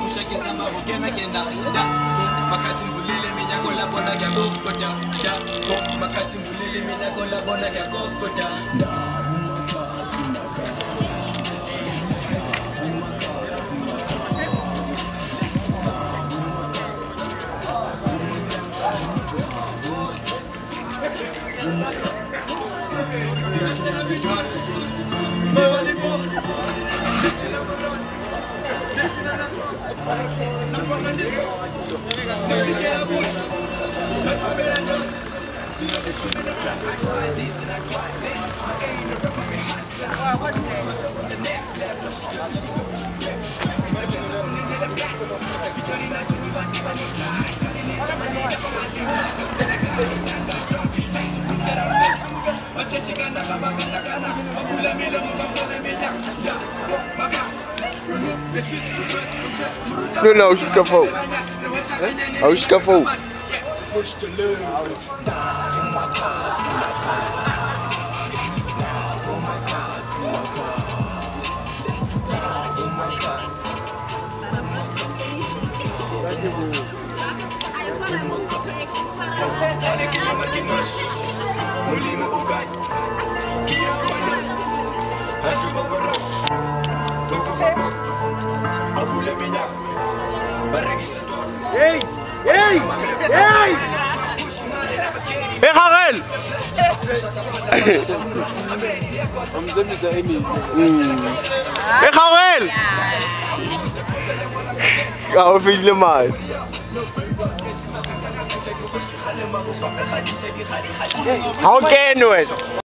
Non, jusqu'à faux. Jusqu'à faux. Hey! Hey! Hey! Hey, Harel! Hey, Harel! Oh, fiz lhe mais. How can you?